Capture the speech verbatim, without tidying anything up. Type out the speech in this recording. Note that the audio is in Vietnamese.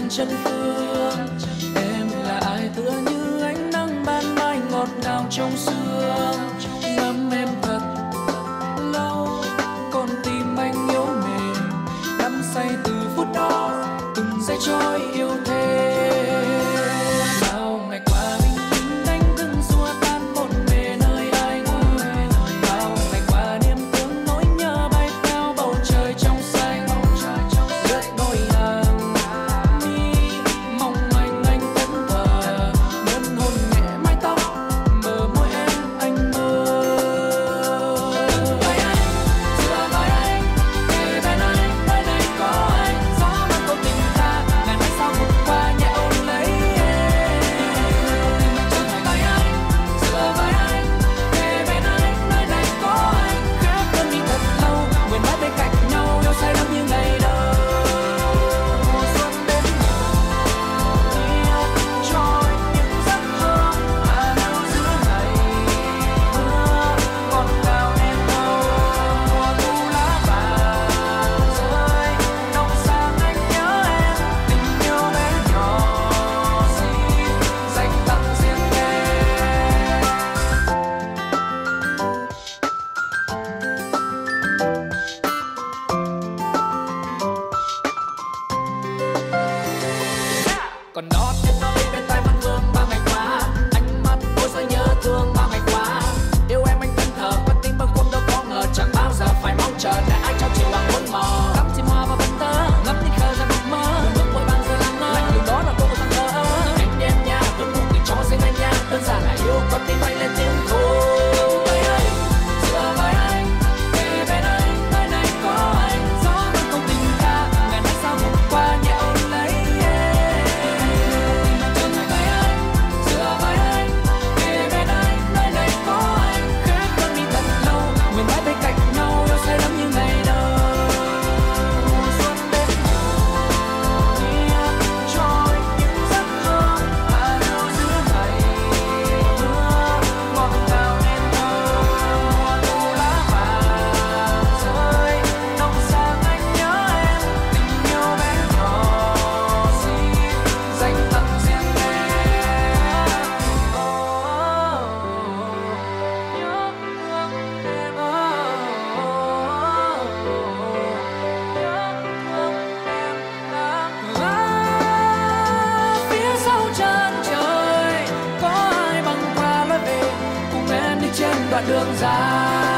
chân phương. Em là ai tựa như ánh nắng ban mai ngọt ngào trong sương. Ngắm em thật lâu, con tim anh yếu mềm, đắm say từ phút đó, từng giây trôi yêu thêm. Bao ngày qua bình tĩnh đánh thức xua tan một bề nơi ai ngủ. Bao ngày qua niềm thương nỗi nhớ bay theo bầu trời trong xanh. Lướt đôi hàng mi mong manh anh thẫn thờ, muốn hôn nhẹ mái tóc bờ môi em anh mơ. Từng vai anh dựa vai anh kề bên anh, nơi này có anh, gió mang câu tình ta ngàn ánh sao vụt qua nhẹ ôm lấy em. Từng vai anh dựa vai anh kề bên anh, nơi này có anh, khép cơn đi thật lâu, nguyện mãi bên cạnh nhau yêu say đắm như ngày đầu. Mùa xuân đến yêu trôi những giấc mơ à lưu giữ ngày mưa còn cao em đâu. Mùa thu lá vàng rơi nồng sang anh nhớ em, tình yêu bé nhỏ xin dành tặng riêng em. Còn đó tiếng nói bên tai vẫn vương bao ngày qua, ánh mắt tôi sẽ nhớ thương bao ngày qua. Yêu em anh thân thờ, con tim mơ cũng đâu có ngờ, chẳng bao giờ phải mong chờ để ai cho chiều lòng muốn mò. Ngắm chim hoa và vần thơ, ngắm nhìn khờ ra mộng mơ, đôi bước vội vàng giờ làm ngơ, lạnh lùng đó là cô thằng thơ. Anh em nha, vẫn cùng tình cho riêng anh nha, đơn giản là yêu con tim bay lên tiếng thôi. Vai anh dựa vai anh kề bên anh, nơi này có anh, gió mang câu tình ta ngàn ánh sao vụt qua nhẹ ôm lấy em. Từng vai anh dựa vai anh kề bên anh, nơi này có anh, khép cơn đi thật lâu, nguyện mãi bên cạnh nhau yêu say đắm như ngày đầu. Mùa xuân đến yêu trôi những giấc mơ à lưu giữ ngày mưa ngọt ngào nên thơ. Mùa thu lá vàng rơi nồng sang anh nhớ em, tình yêu bé nhỏ xin dành tặng riêng em. Oh, nhớ thương em, oh, nhớ thương em lắm. À, phía sau chân trời có ai băng qua lối về, cùng em đi trên đoạn đường dài.